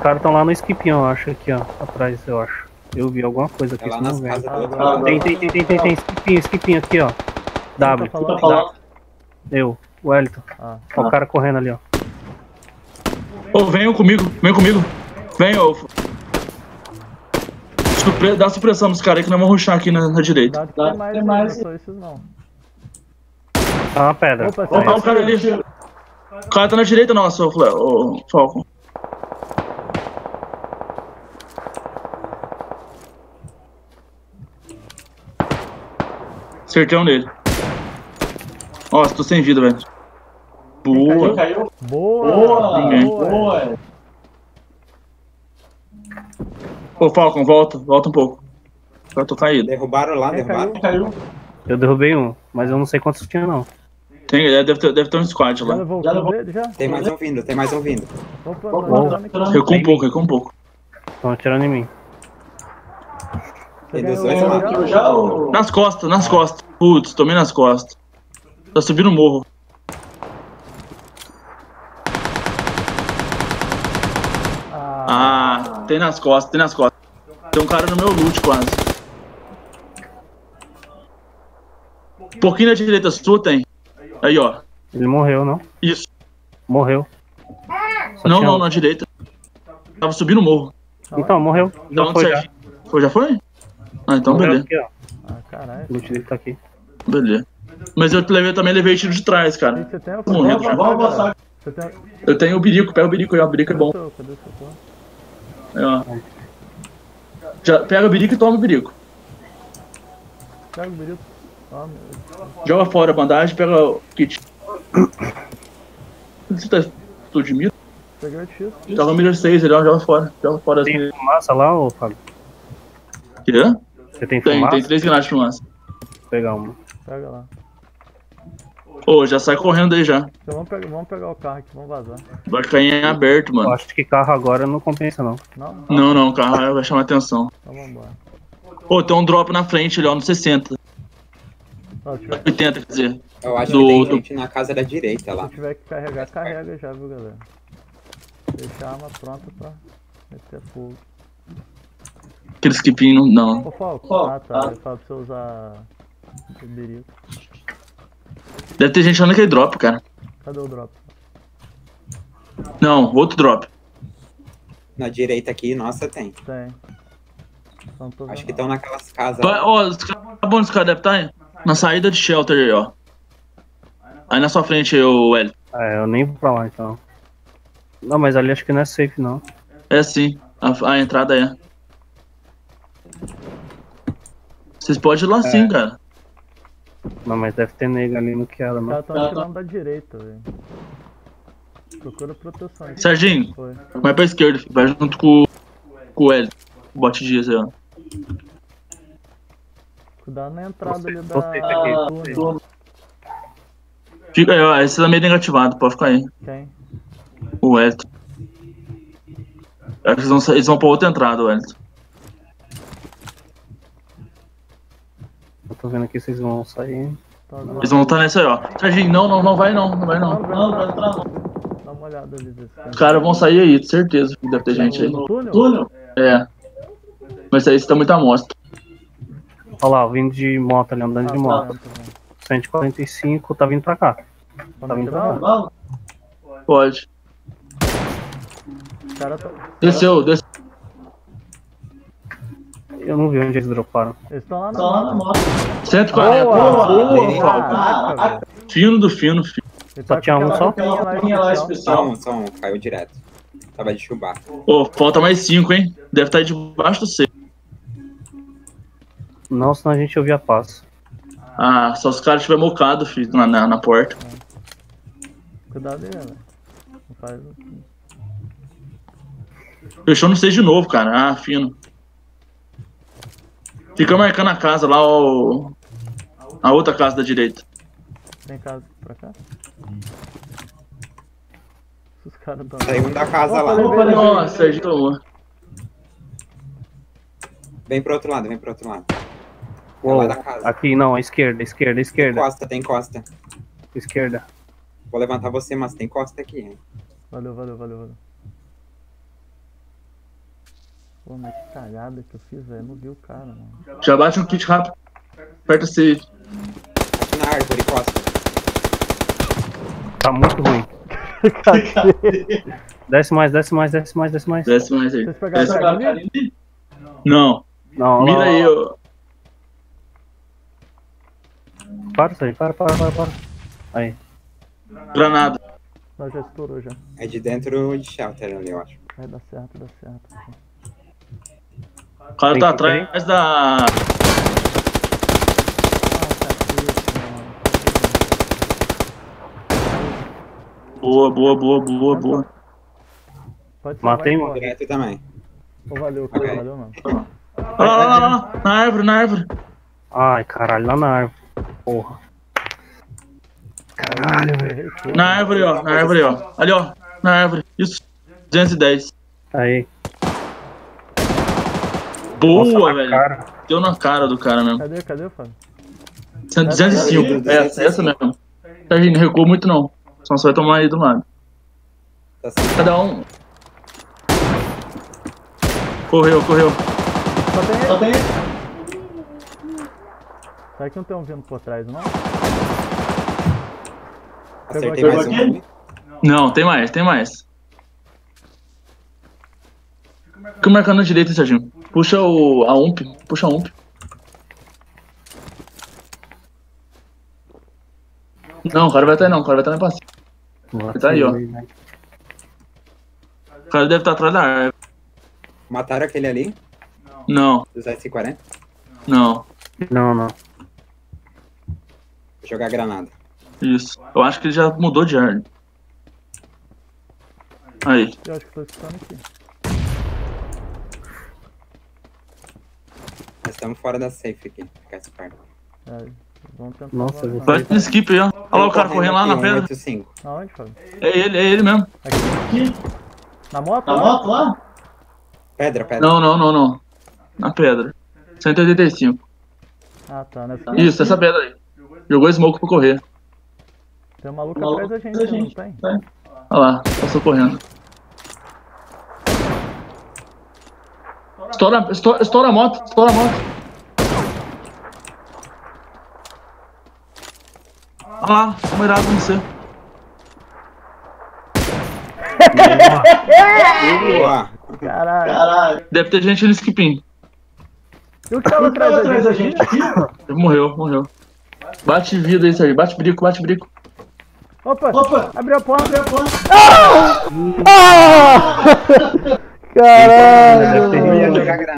caras estão lá no skipinho, eu acho, aqui, ó. Atrás, eu acho. Eu vi alguma coisa aqui. É lá se nas não vem. casas do outro lado. Tem. Skipinho aqui, ó. W. Quem tá falando? Eu, o Wellington. Ah. Ó, o cara correndo ali, ó. Ô, venham comigo, venham comigo. Venham. Dá supressão nos caras aí que nós vamos rushar aqui na direita. Cuidado que tem mais, não sou esses não. Tá uma pedra. Opa, Ó, o cara ali. O cara tá na direita nossa, ô Falcon. Acertei um nele. Nossa, tô sem vida, velho. Boa. Boa! Ninguém. Boa! Ô, Falcon, volta um pouco. Eu tô caído. Derrubaram lá, derrubaram. Eu derrubei um, mas eu não sei quantos tinha, não. Deve ter um squad Já lá. levou o kill dele, já? Tem mais um vindo, tem mais um vindo. Opa, Recua um pouco. Estão atirando em mim. Tem dos dois lados. Nas costas. Putz, tomei nas costas. Tá subindo o morro. Ah, tem nas costas. Tem um cara no meu loot quase. Um pouquinho na direita sua tem. Aí, ó. Ele morreu, não? Isso. Morreu. Não, na direita. Tava subindo o morro. Então, morreu. Da Já onde foi, você já. acha? Já foi? Ah, então Morreu beleza. aqui, ó. Ah, caralho. O loot dele tá aqui. Beleza. Mas eu também levei tiro de trás, cara. Você tem o Morrendo já. Você tem... Eu tenho o birico, pega o birico aí, o birico é bom. Cadê o seu porra? Aí, ó. Já pega o birico e toma o birico. Pega o birito. Ah, meu. Joga fora a bandagem, pega o kit. Você tá tudo de mira? Peguei o X. Joga o mira 6 ali, ó, joga fora as Tem miras. fumaça lá, ô Fábio? Quê? Você tem Tem fumaça? 3 granadas de fumaça. Vou pegar uma. Pega lá. Ô, já sai correndo aí já. Então vamos pegar o carro aqui, vamos vazar. Vai cair em aberto, Eu mano. Ah. acho que carro agora não compensa, não. Não? Não, o carro vai chamar atenção. Então vambora. Ô, tem um drop na frente ali, ó, no 60. Ó, se tiver, 80, quer dizer. Eu acho Do- que tem do- gente na casa da direita lá. se tiver que carregar, carrega já, viu, galera? Deixa a arma pronta pra meter fogo. Aquele skipinho, não. Ô, Falco. Ah, tá. Eu falo pra você usar o birito. Deve ter gente lá naquele drop, cara. Cadê o drop? Não, outro drop. Na direita aqui, nossa, tem. Tem. Não tô Acho vendo. que estão naquelas casas Vai, lá. ó, onde os caras devem estar aí? Na saída de shelter aí, ó. Aí na sua frente aí, ô L. É, eu nem vou pra lá, então. Não, mas ali acho que não é safe, não. É sim, a entrada é. Vocês podem ir lá sim, cara. Não, mas deve ter nego ali no que ela, Os não. caras estão atirando da direita, velho. Procura proteção aí. Serginho, Foi. vai pra esquerda, filho. Vai junto com o L. O bote dias aí, ó. Cuidado na entrada ali Tô safe aqui, da tô safe. túnel. Fica aí, ó. Esse tá meio negativado, pode ficar aí. Quem? O Elton. Acho que eles vão pra outra entrada, o Elton. Eu tô vendo aqui, vocês vão sair. Tá agora. Eles vão estar nessa aí, ó. Serginho, não vai não. Não vai não. Dá uma olhada ali. Ver se tem. Os caras vão sair aí, certeza. Que deve ter gente aí. No túnel? É. Mas aí você tá muito amostra. Olha lá, vindo de moto ali, andando de moto. Tá vendo. 145, tá vindo pra cá. Tá Tá vindo vendo? pra cá. Pode. Os caras tão... Desceu. Eu não vi onde eles droparam. Eles estão lá na moto. 140. Boa! Caraca, velho. Fino do fino, filho. Ele Só tá tinha com um aquela só? roupinha lá especial. Só um, caiu direto. Tava de Chewbacca. Ô, falta mais 5, hein? Deve estar debaixo do C. Não, senão a gente ouvia passo. Ah, só os caras tiverem mocado, filho, na porta. Cuidado aí, velho. Não faz... Fechou no 6 de novo, cara. Ah, fino. Fica marcando a casa lá, ó. A outra casa da direita. Tem casa pra cá? Os caras tão... Saiu um da casa lá. Nossa, Sérgio tomou. Vem pro outro lado, vem pro outro lado. É Uou, lá da casa. aqui não, esquerda. Tem costa. Esquerda. Vou levantar você, mas tem costa aqui, hein? Valeu. Pô, mas que cagada que eu fiz, velho. Não vi o cara, mano. Já bate um kit rápido. Aperta C. Aqui na árvore, costa. Tá muito ruim. Desce mais, desce mais, desce mais, desce mais. Desce mais aí. Vocês pegaram Desce o cara ali? Não. Não, Mira aí, ó. Para isso aí, para. Aí. Granada. Não, já estourou já. É de dentro de shelter ali, eu acho. Vai dar certo, dá certo. O cara Tem tá que ter. atrás da. Ah, cacete, mano. Boa. Pode ser, Matei vai, um. corre. Direto também. Ô, valeu, cara, Ok. valeu, mano. Olha lá. Na árvore. Ai, caralho, lá na árvore. Porra. Caralho, velho. Errei tudo. Na árvore, ó. Ali, ó. Na árvore. Isso. 210. Aí. Boa, Nossa, na velho. cara. Deu na cara do cara mesmo. Cadê, Fábio? 205. Essa mesmo. Serginho, não recuou muito não. Senão você vai tomar aí do lado. Tá certo. Cada um. Correu. Só tem ele. Será que não tem um vindo por trás, não? Acertei Pegou mais aqui? um. Não, tem mais. Fica marcando na direita, Serginho. Puxa a UMP. Puxa a UMP. Não, o cara vai estar não. O cara vai estar lá em passe. Tá aí, ó. O cara deve estar atrás da árvore. Mataram aquele ali? Não. 240? Não. Não. Vou jogar granada. Isso. Eu acho que ele já mudou de ar. Aí. Eu acho que tô escutando aqui. Nós estamos fora da safe aqui. Ficar esperto. É, vamos tentar. Nossa, avançar. eu Vai de skip aí, ó. Olha lá o cara correndo lá na pedra. 185. Aonde, Fábio? É ele mesmo. Aqui. Na moto? lá? Pedra. Não. Na pedra. 185. Ah, tá. Nessa Isso, essa pedra aí. Jogou smoke pra correr. Tem um maluco atrás da gente, não tem? Olha lá, passou correndo. Estoura a moto. Olha lá, mirado com você. Boa. Caralho. Deve ter gente no skipim. E o que tava atrás da gente aqui? Morreu. Bate vida aí, Sérgio. Bate brico. Opa! Abriu a porta. Caralho! Eu ia jogar granada.